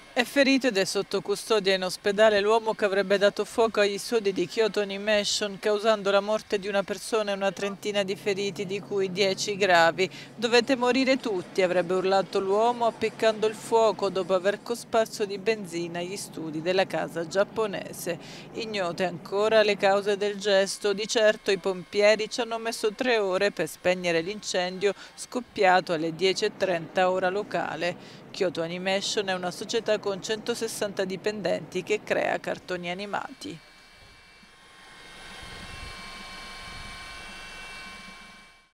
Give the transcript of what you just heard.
È ferito ed è sotto custodia in ospedale l'uomo che avrebbe dato fuoco agli studi di Kyoto Animation, causando la morte di una persona e una trentina di feriti, di cui 10 gravi. Dovete morire tutti, avrebbe urlato l'uomo appiccando il fuoco dopo aver cosparso di benzina gli studi della casa giapponese. Ignote ancora le cause del gesto. Di certo i pompieri ci hanno messo 3 ore per spegnere l'incendio scoppiato alle 10:30 ora locale. Kyoto Animation è una società con 160 dipendenti che crea cartoni animati.